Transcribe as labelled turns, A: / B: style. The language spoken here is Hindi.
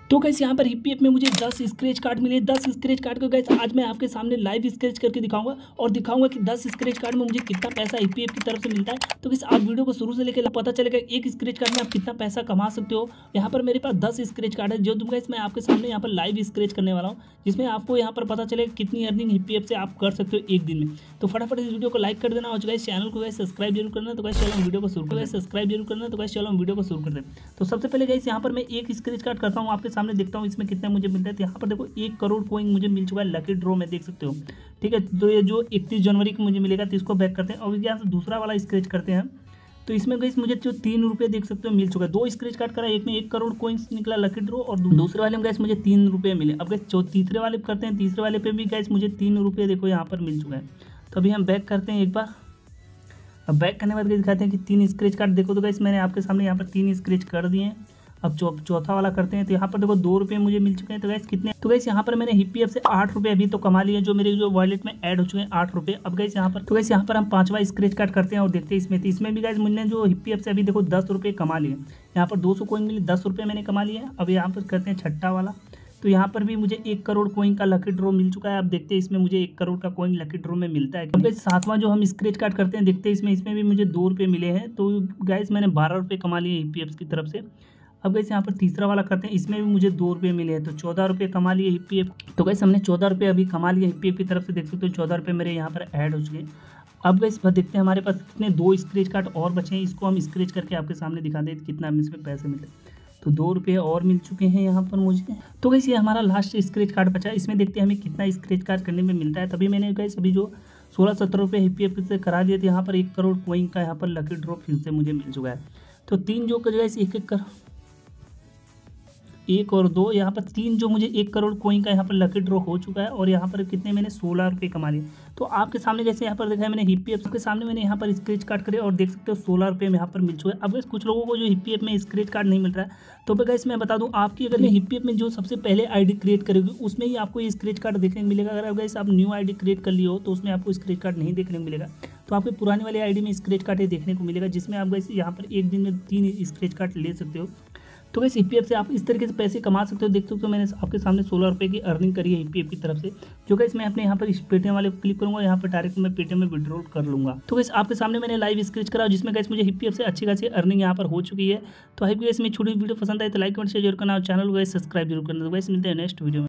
A: तो गाइस यहाँ पर ईपीएफ में मुझे 10 स्क्रैच कार्ड मिले। 10 स्क्रैच कार्ड को गाइस आज मैं आपके सामने लाइव स्क्रैच करके दिखाऊंगा और दिखाऊंगा कि 10 स्क्रैच कार्ड में मुझे कितना पैसा ईपीएफ की तरफ से मिलता है। तो गाइस आप वीडियो को शुरू से लेकर पता चलेगा एक स्क्रैच कार्ड में आप कितना पैसा कमा सकते हो। यहाँ पर मेरे पास 10 स्क्रैच कार्ड है जो तुम गाइस मैं आपके सामने यहाँ पर लाइव स्क्रैच करने वाला हूँ, जिसमें आपको यहाँ पर पता चलेगा कितनी अर्निंग ईपीएफ से आप कर सकते हो एक दिन में। तो फटाफट इस वीडियो को लाइक कर देना और गाइस चैनल को गाइस सब्सक्राइब जरूर करना। तो गाइस चलो हम वीडियो को शुरू करते हैं। सब्सक्राइब जरूर करना। तो गाइस चलो हम वीडियो को शुरू करते हैं। तो सबसे पहले गाइस यहाँ पर मैं एक स्क्रैच कार्ड करता हूँ, आपके सामने देखता हूँ इसमें कितने मुझे मिलता है। तो यहाँ पर देखो 1 करोड़ कॉइन मुझे मिल चुका है लकी ड्रॉ में, देख सकते हो। ठीक है, तो ये जो 31 जनवरी को मुझे मिलेगा तो इसको बैक करते हैं और यहाँ से दूसरा वाला स्क्रैच करते हैं। तो इसमें गाइस मुझे जो 3 रुपये देख सकते हो मिल चुका है। 2 स्क्रैच कार्ड करा, एक में 1 करोड़ कॉइन्स निकला लकी ड्रॉ और दूसरे वाले में गाइस मुझे 3 रुपये मिले। अब गाइस तीसरे वाले करते हैं, तीसरे वाले पे भी गाइस मुझे 3 रुपये देखो यहाँ पर मिल चुका है। तो अभी हम बैक करते हैं एक बार। अब बैक करने के बाद दिखाते हैं कि 3 स्क्रैच कार्ड देखो। तो गाइस मैंने आपके सामने यहाँ पर 3 स्क्रैच कर दिए हैं। अब चौथा वाला करते हैं। तो यहाँ पर देखो 2 रुपये मुझे मिल चुके हैं। तो गाइस कितने, तो गाइस यहाँ पर मैंने ईपीएफ से 8 रुपये अभी तो कमा लिए, जो मेरे जो वॉलेट में ऐड हो चुके हैं 8 रुपये। अब गाइस यहाँ पर तो गाइस यहाँ पर हम 5वां स्क्रैच कार्ड करते हैं और देखते हैं इसमें। तो इसमें भी गाइस मैंने जो ईपीएफ से अभी देखो 10 रुपये कमा लिए। यहाँ पर 200 कॉइन मिले, 10 रुपये मैंने कमा लिए। अब यहाँ पर करते हैं छठा वाला। तो यहाँ पर भी मुझे 1 करोड़ कॉइन का लकी ड्रॉ मिल चुका है। अब देखते हैं इसमें मुझे 1 करोड़ का कॉइन लकी ड्रॉ में मिलता है। अब 7वां जो हम स्क्रैच कार्ड करते हैं देखते हैं इसमें भी मुझे 2 रुपये मिले हैं। तो गाइस मैंने 12 रुपये कमा लिए ईपीएफ की तरफ से। अब गाइस यहाँ पर तीसरा वाला करते हैं, इसमें भी मुझे 2 रुपये मिले हैं। तो 14 रुपये कमा लिए ईपीएफ। तो गाइस हमने 14 रुपये अभी कमा लिए ईपीएफ की तरफ से, देख सकते हो 14 रुपये मेरे यहाँ पर ऐड हो चुके हैं। अब गाइस देखते हैं हमारे पास कितने 2 स्क्रैच कार्ड और बचे हैं, इसको हम स्क्रैच करके आपके सामने दिखा दें कितना हमें इसमें पैसे मिले। तो 2 रुपये और मिल चुके हैं यहाँ पर मुझे। तो गाइस ये हमारा लास्ट स्क्रैच कार्ड बचा है, इसमें देखते हैं हमें कितना स्क्रैच कार्ड करने में मिलता है। तभी मैंने गाइस अभी जो 16-17 रुपये ईपीएफ से करा दिए थे, यहाँ पर 1 करोड़ कॉइन का यहाँ पर लकी ड्रॉ फिर से मुझे मिल चुका है। तो 3 जो गाइस एक और 2 यहाँ पर 3 जो मुझे 1 करोड़ कॉइन का यहाँ पर लकी ड्रॉ हो चुका है। और यहाँ पर कितने मैंने 16 रुपये कमा लिए। तो आपके सामने जैसे यहाँ पर देखा है मैंने ईपीएफ के सामने मैंने यहाँ पर स्क्रैच कार्ड करे और देख सकते हो 16 रुपये में यहाँ पर मिल चुका है। अब गाइस कुछ लोगों को जो ईपीएफ में स्क्रैच कार्ड नहीं मिल रहा है, तो गाइस मैं बता दूँ आपकी अगर ईपीएफ में जो सबसे पहले आईडी क्रिएट करेगी उसमें ही आपको ये स्क्रैच कार्ड देखने को मिलेगा। अगर गाइस आप न्यू आईडी क्रिएट कर लिए हो तो उसमें आपको स्क्रैच कार्ड नहीं देखने को मिलेगा। तो आपके पुराने वाले आईडी में स्क्रैच कार्ड देखने को मिलेगा, जिसमें आप गाइस यहाँ पर एक दिन में 3 स्क्रैच कार्ड ले सकते हो। तो गाइस ईपीएफ से आप इस तरीके से पैसे कमा सकते हो। देख सकते हो मैंने आपके सामने 16 रुपये की अर्निंग करी है ईपीएफ की तरफ से, जो गाइस मैं अपने यहाँ पर पेटीएम वाले को क्लिक करूँगा, यहाँ पर डायरेक्ट मैं पेटीएम में विड्रॉल कर लूँगा। तो गाइस आपके सामने मैंने लाइव स्क्रैच करा जिसमें गाइस मुझे ईपीएफ से अच्छी खासी अर्निंग यहाँ पर हो चुकी है। तो आई गाइस मेरी छोटी वीडियो पसंद आई तो लाइक कमेंट शेयर जरूर करना और चैनल को गाइस सब्सक्राइब जरूर करना। तो गाइस मिलते हैं नेक्स्ट वीडियो में।